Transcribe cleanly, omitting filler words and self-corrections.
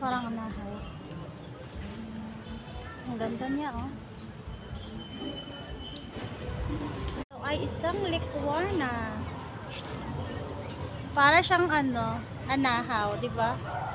Parang unahaw. Ang ganda niya, oh. Ito ay isang likwar na. Para siyang ano, anahaw, di ba?